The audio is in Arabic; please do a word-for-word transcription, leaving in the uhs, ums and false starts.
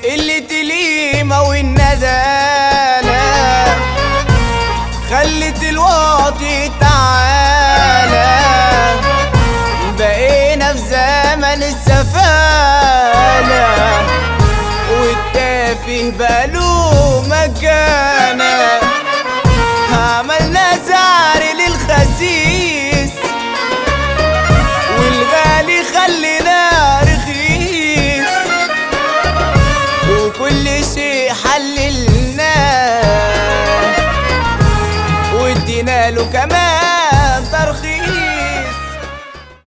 اللي تليمة والندالة خلت الواطي تعالى، بقينا في زمن السفالة والتافه بقاله مكانة.